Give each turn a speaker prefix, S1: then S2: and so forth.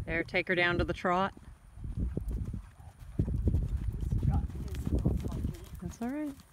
S1: There, take her down to the trot.
S2: This trot is a little funky.
S1: That's all right.